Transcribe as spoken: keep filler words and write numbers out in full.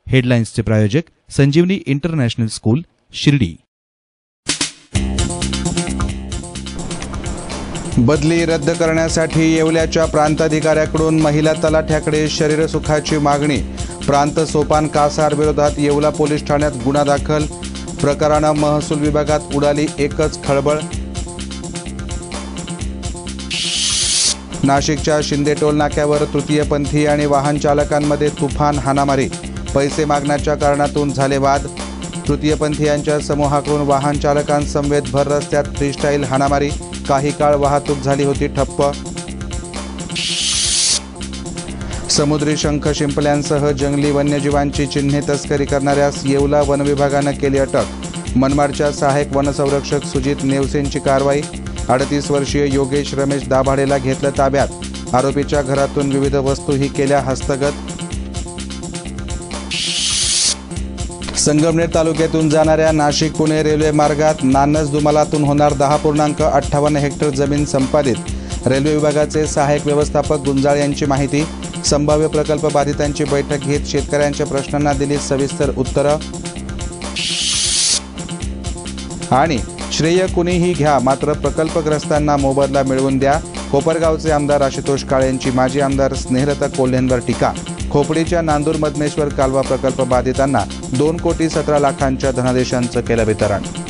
हेडलाईन्सचे प्रायोजक संजीवनी international school, Shirdi. बदली रद्द करण्यासाठी येवल्याच्या प्रांताधिकाऱ्याकडून महिला तलाठ्याकडे शरीरसुखाची मागणी। प्रांत सोपान कासार विरोधात येवला पोलीस ठाण्यात गुन्हा दाखल। प्रकरणानं महसूल विभागात उडाली एकच खळबळ। नाशिकच्या शिंदे टोल नाक्यावर तृतीयपंथी आणि वाहन चालकांमध्ये तुफान हाणामारी। पैसे मागण्याच्या कारणातून झाले वाद। तृतीयपंथीयांच्या समूहाकडून वाहन चालकांसमवेत भर रस्त्यात फ्रीस्टाईल हाणामारी। काही काळ वाहतूक झाली होती ठप्प। समुद्री शंख शिंपल्यांसह जंगली वन्यजीवांची चिन्हे तस्करी करणाऱ्यास येवला वन विभागानं केली अटक। मनमाडच्या सहाय्यक वनसंरक्षक सुजित नेवसेंची कारवाई। अडतीस वर्षीय योगेश रमेश दाभाडेला घेतलं ताब्यात। आरोपीच्या घरातून विविध वस्तूही केल्या हस्तगत। संगमनेर तालुक्यातून जाणाऱ्या नाशिक पुणे रेल्वे मार्गात नानस दुमालातून होणार दहा पूर्णांक अठ्ठावन्न हेक्टर जमीन संपादित। रेल्वे विभागाचे सहाय्यक व्यवस्थापक गुंजाळ यांची माहिती। संभाव्य प्रकल्प बाधितांची बैठक घेत शेतकऱ्यांच्या प्रश्नांना दिली सविस्तर उत्तरं। आणि श्रेय कुणीही घ्या, मात्र प्रकल्पग्रस्तांना मोबदला मिळवून द्या। कोपरगावचे आमदार आशुतोष काळेंची माजी आमदार स्नेहलता कोल्हेंवर टीका। खोपडीच्या नांदूर मधमेश्वर कालवा प्रकल्प बाधितांना दोन कोटी सतरा लाखांच्या धनादेशांचं केलं वितरण।